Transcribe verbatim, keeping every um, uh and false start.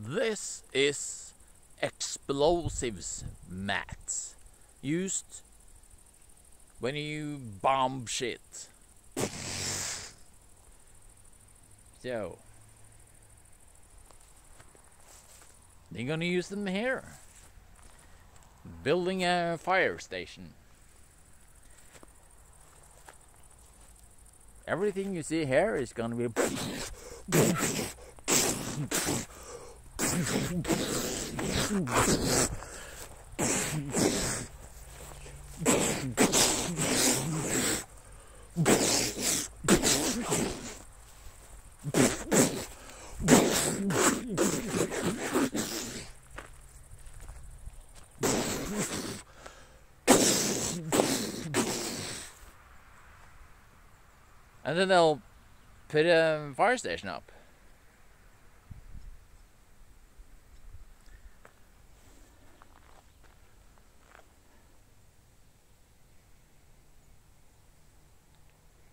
This is explosives mat used when you bomb shit. So they're gonna use them here. Building a fire station. Everything you see here is gonna be and then they'll put a fire station up.